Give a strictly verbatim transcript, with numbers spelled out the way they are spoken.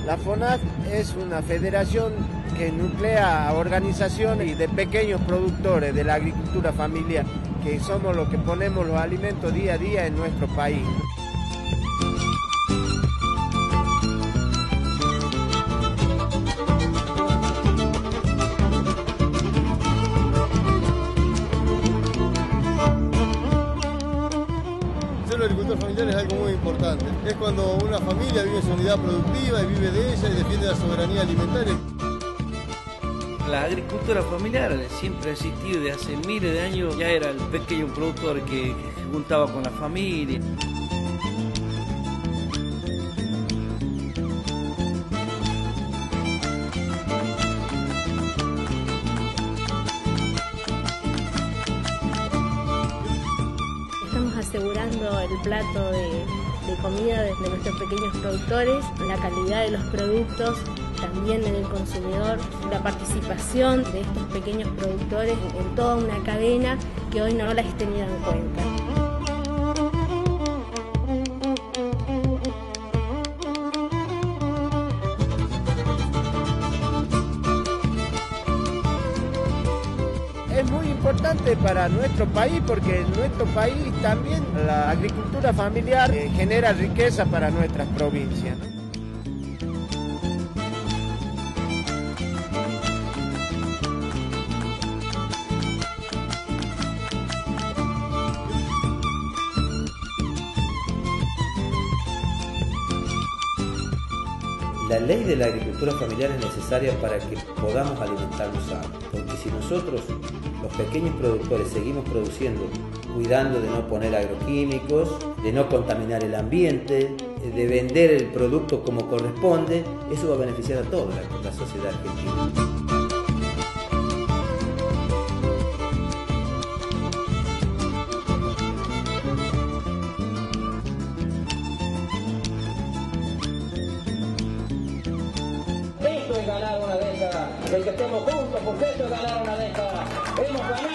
La FONAF es una federación que nuclea a organizaciones de pequeños productores de la agricultura familiar, que somos los que ponemos los alimentos día a día en nuestro país. Ser un agricultor familiar es algo muy importante. Es cuando una familia vive su unidad productiva y vive de ella y defiende la soberanía alimentaria. La agricultura familiar siempre ha existido desde hace miles de años. Ya era el pequeño productor que, que juntaba con la familia. Estamos asegurando el plato de, de comida de, de nuestros pequeños productores, la calidad de los productos, también en el consumidor, la participación de estos pequeños productores en toda una cadena que hoy no las he tenido en cuenta. Es muy importante para nuestro país porque en nuestro país también la agricultura familiar eh, genera riqueza para nuestras provincias, ¿no? La ley de la agricultura familiar es necesaria para que podamos alimentarnos sanos, porque si nosotros, los pequeños productores, seguimos produciendo, cuidando de no poner agroquímicos, de no contaminar el ambiente, de vender el producto como corresponde, eso va a beneficiar a toda la, la sociedad argentina. Esto es ganar una década, el que estemos juntos, porque esto es ganar una década. Hemos ganado